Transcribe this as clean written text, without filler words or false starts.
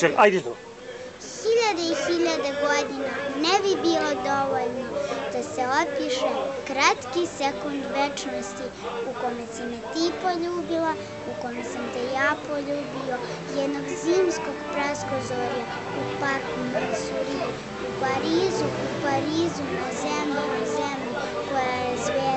Čekaj, ajde to. Hiljade i hiljade godina ne bi bilo dovoljno da se opiše kratki sekund večnosti u kome si me ti poljubila, u kome sam te ja poljubio, jednog zimskog praskozorja u parku Misuri, u Parizu, na zemlji koja je zvezda.